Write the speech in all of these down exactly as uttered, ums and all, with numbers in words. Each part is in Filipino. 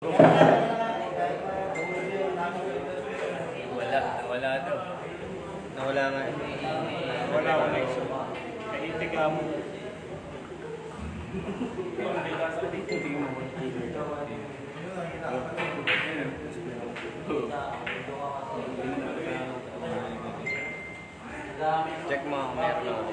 Wala, nawala daw. Nawala nga. Wala, wala isa. Kahiti ka mo. Check mo kung meron ako.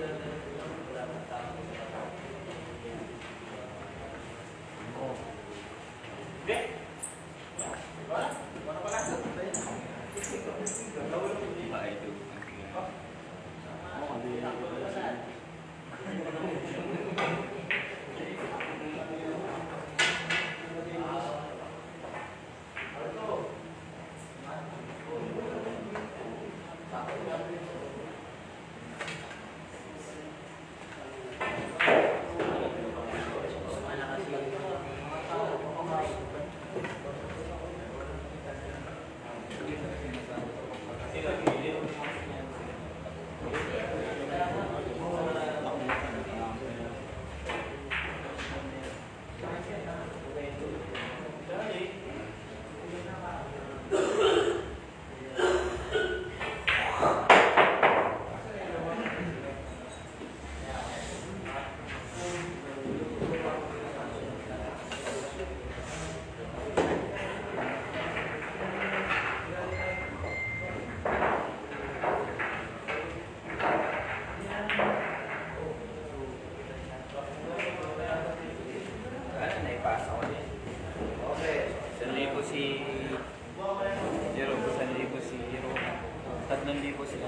Si Jero, isang libo si Jero, tatlong libo si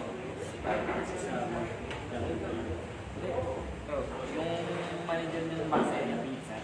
yung manager ng base niya pizza.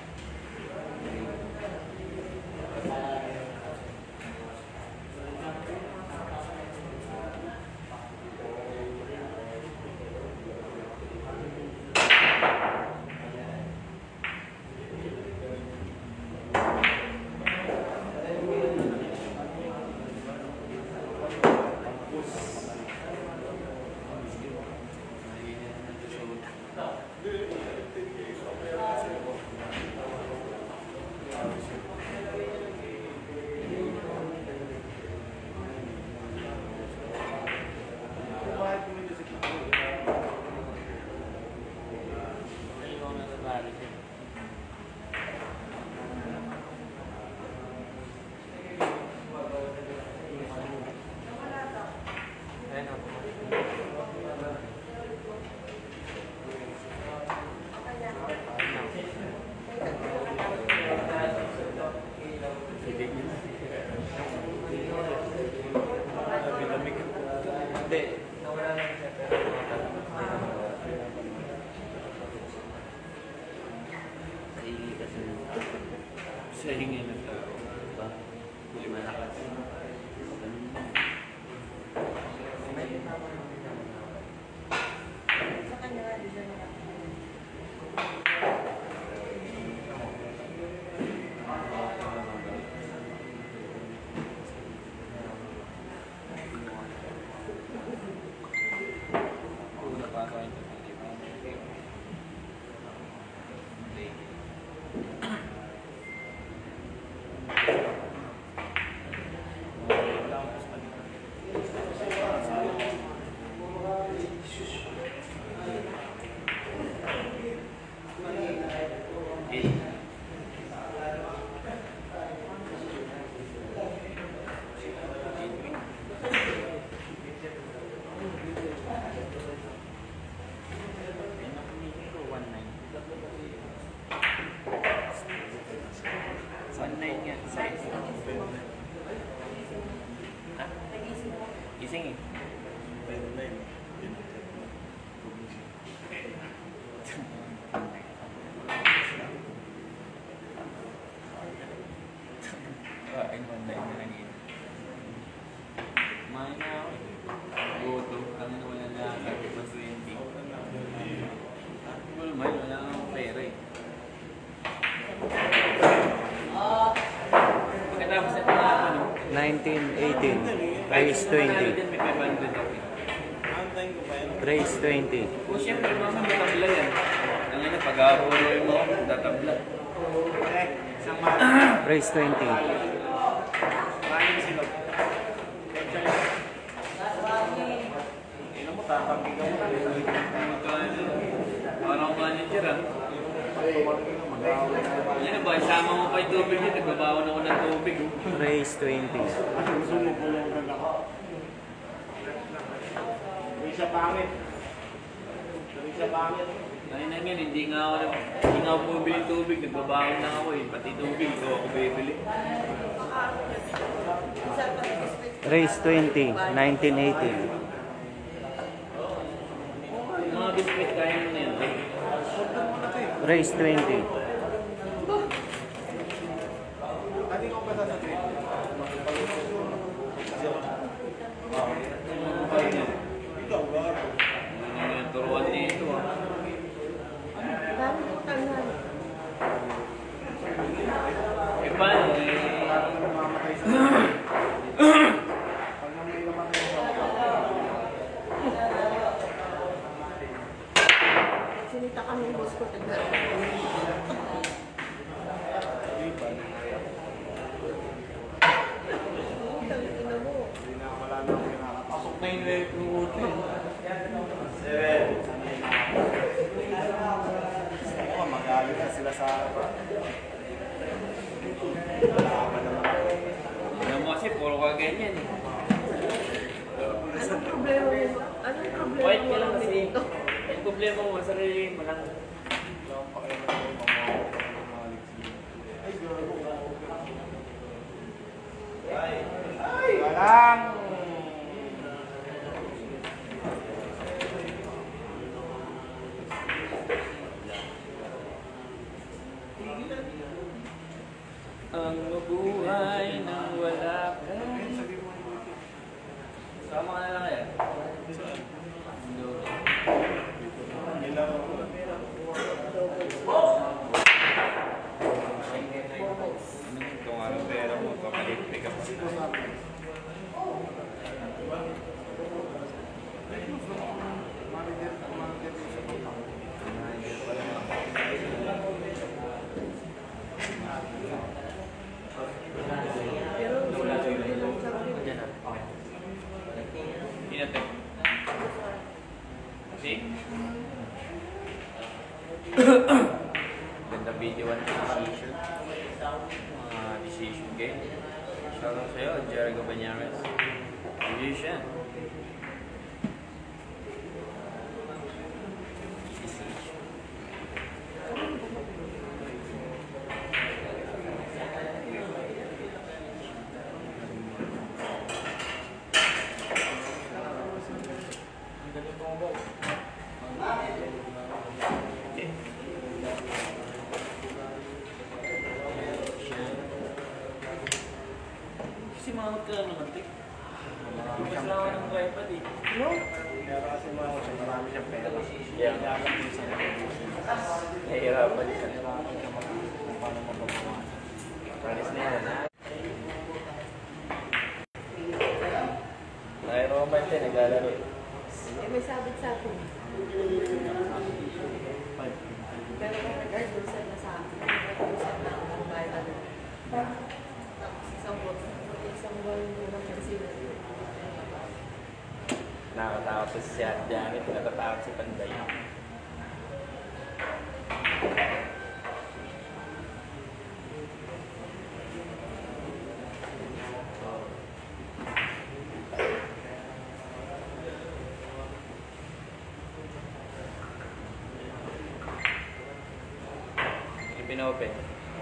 Sa hingin ng tao, diba? Hindi malakas. Sa kanya nga, design niya. Gising eh. Kain mo na yung nangin. Kumain na ako. Goto. Kami na wala na thirty to twenty. Well, may wala akong pera eh. Pagkatapos na mga ano? nineteen eighteen. Race twenty. Race twenty. O siyempre mga matabla yan. Ang ina, pag-aabulo yung mga tatabla. Isang mahal. Race twenty. Mahalin sila. Ino mo, tatanggigan mo. Parang manager ah. Yan ba, isama mo pa yung tubig yun, nagbabawan ako ng tubig. Race twenty. Gusto mo po lang na ako. May isa pangit. May isa pangit. Ay na nga, hindi nga ako, hindi nga ako bumibili ng tubig, nagbabawan lang ako eh. Pati tubig, ito ako bibili. Race twenty, nineteen eighty. Yung mga biscuit kaya mo na yun. Race twenty. Yung turuan dito ah. Eh paano eh? Sinita kami yung boss ko. Pasok na yung leg ng hotel. Seven. Ako, magalit na sila sa Alam mo kasi, puro ka ganyan eh. Anong problema mo? Anong problema White mo ka lang lang kasi. dito? Yung problema mo, sarili mo lang. Walang Ang mabuhay nang wala ka. Sama ka na lang kaya? kung anong pera mo, kapalit pick up. Pero sinasabi lang sa akin. Inatek. See? Ganda video one decision. Mga decision game. Shoutout sa'yo, Jericho Banyares. Decision. Decision. Kasi mga magkano naman, Tik. Mas lang ako ng tripod eh. No? Pero kasi mga siya, marami siyang pera. Yeah. Kailangan din sa Nahihirapan siya. kailangan siya mag-isip kung paano mapagawa. Paris na yan, ha? Ay, Roman din, naglalaro. Eh, may sabit sa akin. Pero kung nag-reduce na sa akin, nag-reduce na ako ng bayad ano. Tapos isang buwan, isang buwan mo lang kasi Nakakatakot pa si Ate Janet, natatakot si Panday. Ipinopen.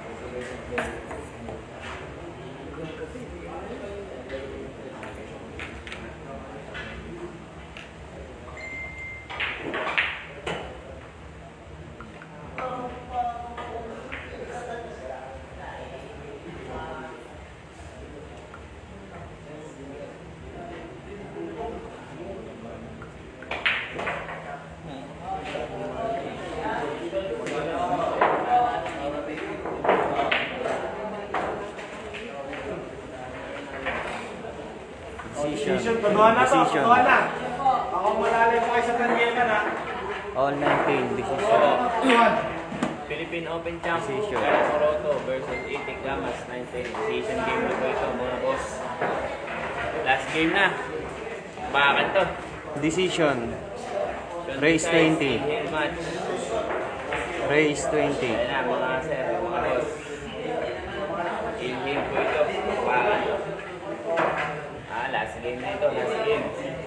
Decision, tuduhan na to, Decision. tuduhan na. Ako malalim po kayo sa tanggihan na. All nineteen. Decision. Tuduhan. Philippine Open Champion, Decision. Kyle Moroto versus Itik Gamas, nineteen. Decision game na po ito, mga boss. Last game na. Bakan to. Decision. Race twenty. Heel match. Race twenty. Ayan na, mga sir, mga boss. Heel-heel po ito. Bakan to. Ah, last game na ito, last game.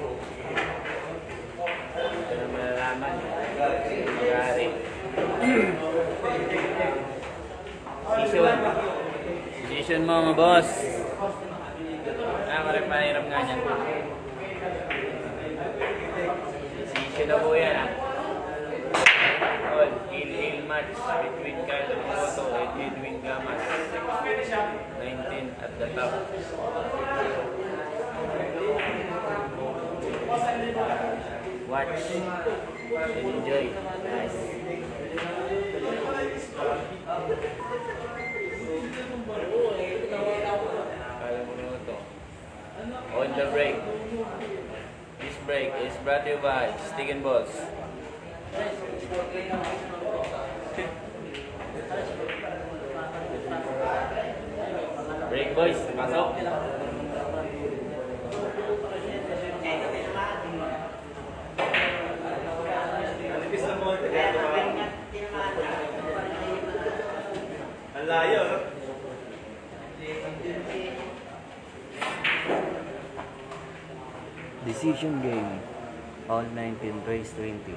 Ito na malalaman. Mag-aari. Decision. Decision mo, mga boss. Ah, marami mahirap nga niyan. Decision na po yan, ah. All, heel-heel match between Kyle Moroto and Edwin Gamas. nineteen at the top. Watch and enjoy. Nice. Kyle Moroto. On the break. This break is brought to you by Stick and Balls. Break boys, pasok. Ang layo, no? Decision game. All nineteen, race twenty.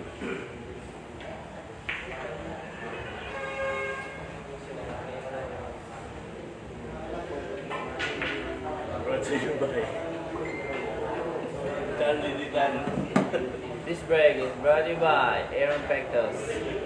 This break is brought to you by Aaron Pectos.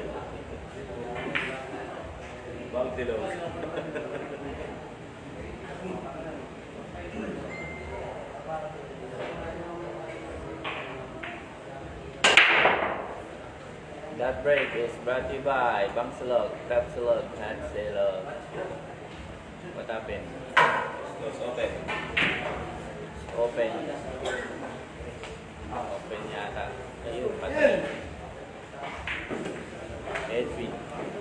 That break is brought to you by Bangsalog, Pepsilog, and Salog. What happened? It's open. Open. Open yata. Ayun, patay. Edwin.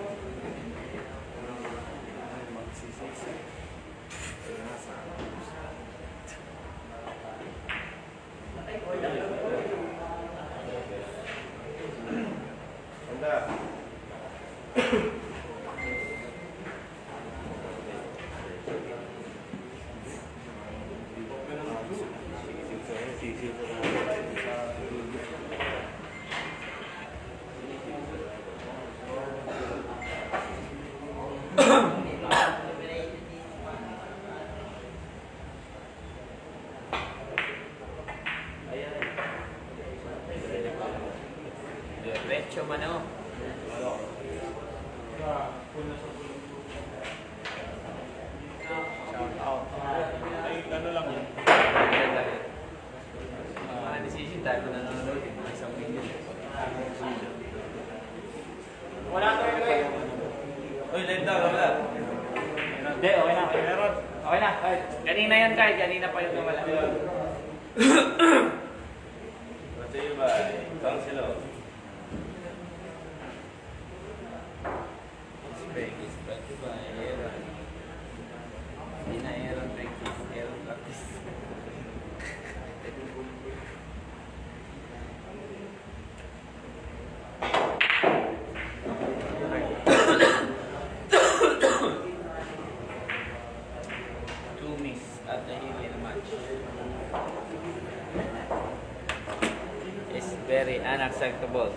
Diretso mano. Shout out. Ay, ano lang yun? Mga decision tayo kung nanonood. Isang million. Wala tayo kayo. Uy, live daw, wala. Hindi, okay na. Meron. Okay na, kahit. Kanina yan kahit. Kanina pa yung nawala. Brought to you by Bangsalog. This break is brought to you by Aaron. Hindi na Aaron practice. Aaron practice. Two miss at the heel in the match. It's very unacceptable.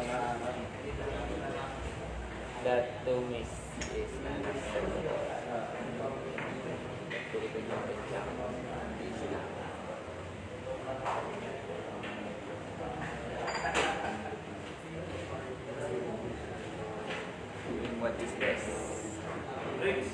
That two miss is unacceptable. Philippine Open Champion. Hindi sila. What is this? Bricks.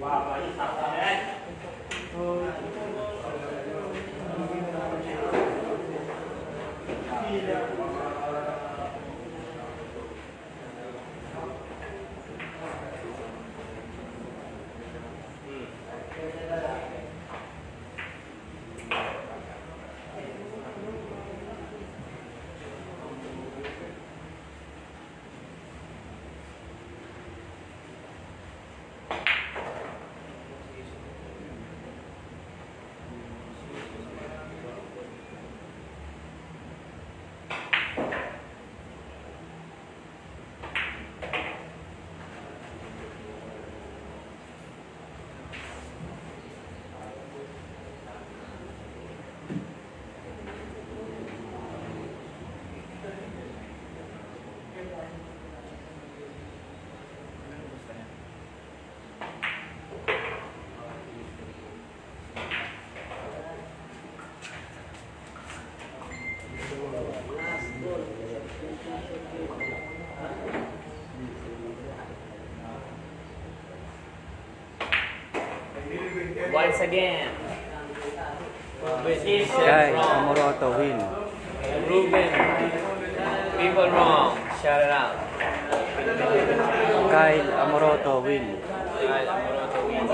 Once again. Ruben is Kyle set wrong. Amoroto win. Ruben. People wrong. Shout it out. Kyle Amoroto win. Kyle Amoroto wins.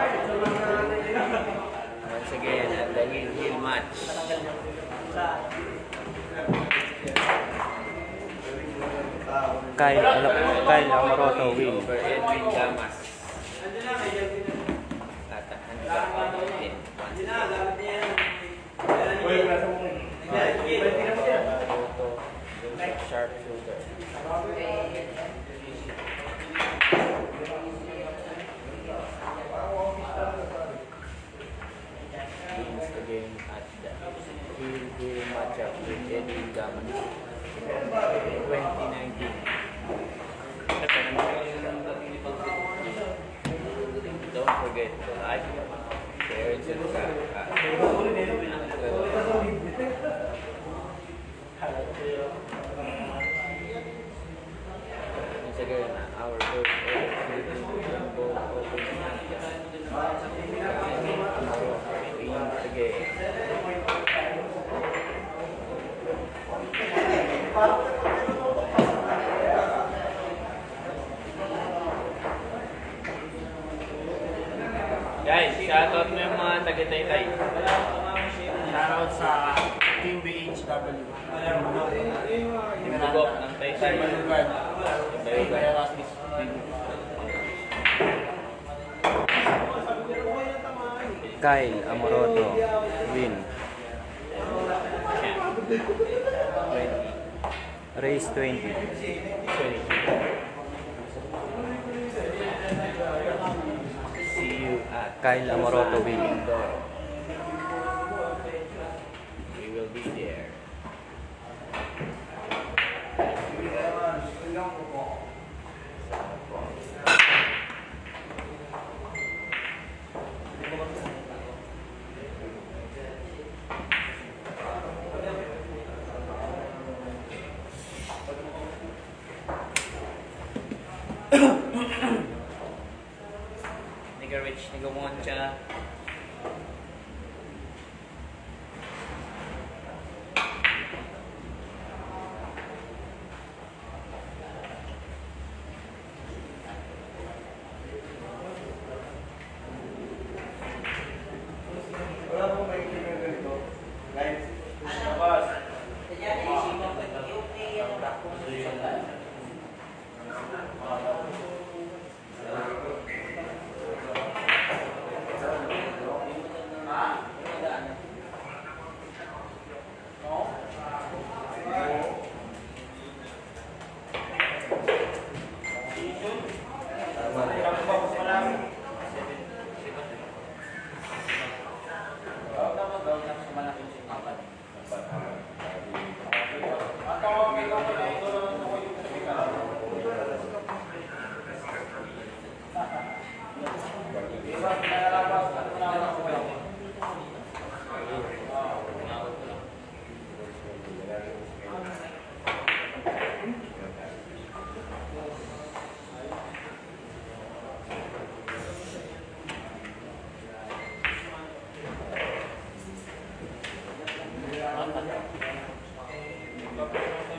Once again at the heel heel match. Kyle, Kyle Amoroto win. Over Edwin Gamas. Tatahan ka din. Sharp shooter. Wins the game at the heel heel matchup with Edwin Gamas. twenty nineteen. Don't forget to like, share, and subscribe. Our first guys, shoutout mo yung mga taga-Taytay. Shoutout sa Team B H W. Bugok ng Taytay. Malugad. Taytay. Kyle Amoroto win. twenty. Race twenty. twenty. See you at Kyle Amoroto win. We will be there. Nigga rich, nigga wancha. Wala pong may kaibigan ganito. Guys, labas. apat.